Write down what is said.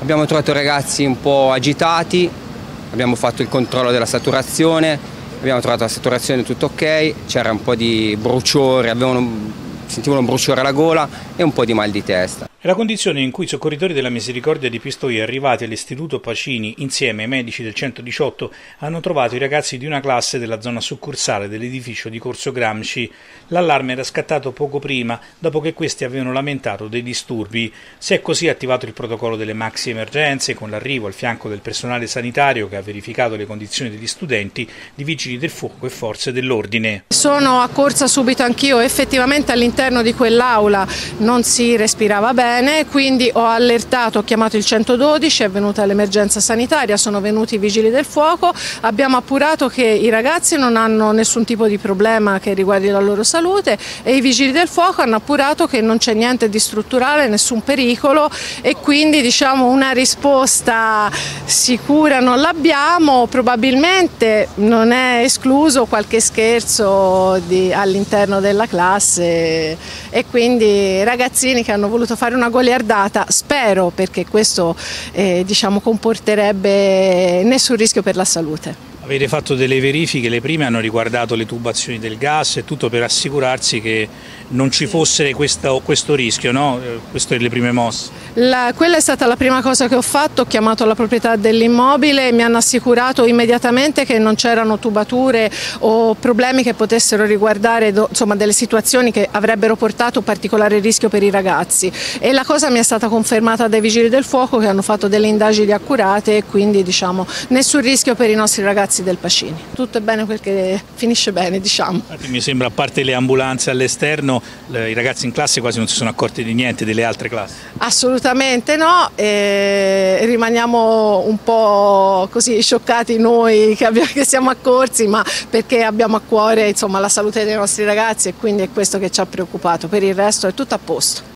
Abbiamo trovato ragazzi un po' agitati, abbiamo fatto il controllo della saturazione, abbiamo trovato la saturazione tutto ok, c'era un po' di bruciore, sentivano un bruciore alla gola e un po' di mal di testa. È la condizione in cui i soccorritori della Misericordia di Pistoia, arrivati all'Istituto Pacini insieme ai medici del 118, hanno trovato i ragazzi di una classe della zona succursale dell'edificio di Corso Gramsci. L'allarme era scattato poco prima, dopo che questi avevano lamentato dei disturbi. Si è così attivato il protocollo delle maxi emergenze, con l'arrivo al fianco del personale sanitario che ha verificato le condizioni degli studenti, di vigili del fuoco e forze dell'ordine. Sono accorsa subito anch'io, effettivamente all'interno di quell'aula non si respirava bene. Quindi ho allertato, ho chiamato il 112, è venuta l'emergenza sanitaria, sono venuti i vigili del fuoco, abbiamo appurato che i ragazzi non hanno nessun tipo di problema che riguardi la loro salute e i vigili del fuoco hanno appurato che non c'è niente di strutturale, nessun pericolo e quindi diciamo una risposta sicura non l'abbiamo, probabilmente non è escluso qualche scherzo all'interno della classe e quindi ragazzini che hanno voluto fare una goliardata, spero, perché questo diciamo, comporterebbe nessun rischio per la salute. Avete fatto delle verifiche, le prime hanno riguardato le tubazioni del gas e tutto per assicurarsi che non ci fosse questo rischio, no? Queste le prime mosse. Quella è stata la prima cosa che ho fatto, ho chiamato la proprietà dell'immobile e mi hanno assicurato immediatamente che non c'erano tubature o problemi che potessero riguardare insomma, delle situazioni che avrebbero portato particolare rischio per i ragazzi e la cosa mi è stata confermata dai vigili del fuoco che hanno fatto delle indagini accurate e quindi diciamo, nessun rischio per i nostri ragazzi del Pacini. Tutto è bene quel che finisce bene, diciamo. Mi sembra, a parte le ambulanze all'esterno, i ragazzi in classe quasi non si sono accorti di niente delle altre classi. Assolutamente no, rimaniamo un po' così scioccati noi che siamo accorsi, ma perché abbiamo a cuore insomma, la salute dei nostri ragazzi e quindi è questo che ci ha preoccupato, per il resto è tutto a posto.